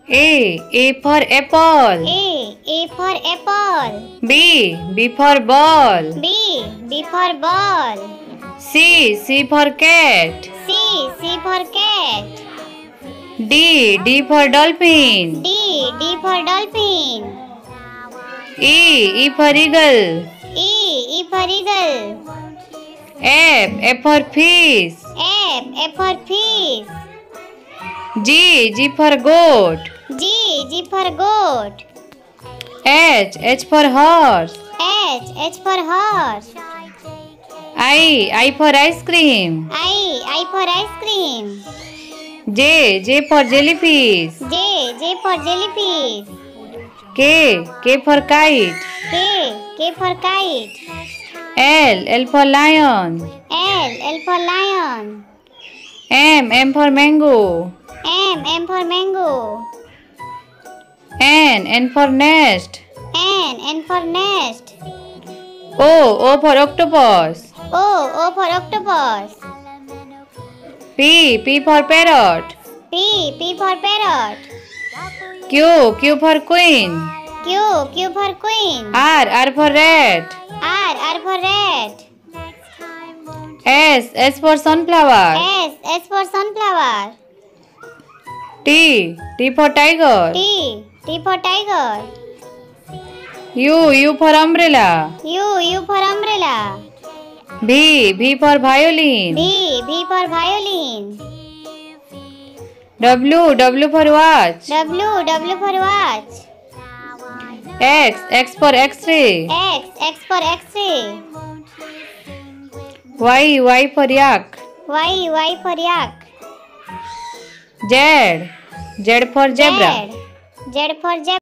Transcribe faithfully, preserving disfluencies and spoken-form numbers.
A. A for apple. A. A for apple. B. B for ball. B. B for ball. C. C for cat. C. C for cat. D. D for dolphin. D. D for dolphin. E. E for eagle. E. E for eagle. F. F for fish. F. F for fish. G. G for goat. G. G for goat. H. H for horse. H. H for horse. I. I for ice cream. I. I for ice cream. J. J for jellyfish. J. J for jellyfish. K. K for kite. K. K for kite. L. L for lion. L. L for lion. M. M for mango. M. M for mango. N. N for nest. N. N for nest. O. O for octopus. O. O for octopus. P. P for parrot. P. P for parrot. Q. Q for queen. Q. Q for queen. R. R for rat. R. R for rat. S. S for sunflower. S. S for sunflower. T. T for tiger. T. T for tiger. U. U for umbrella. U. U for umbrella. V. V for violin. V. V for violin. W. W for watch. W. W for watch. X. X for X-ray. X. X for X-ray. Y. Y for yak. Y. Y for yak. Z. Z for zebra. Z. Z for zebra.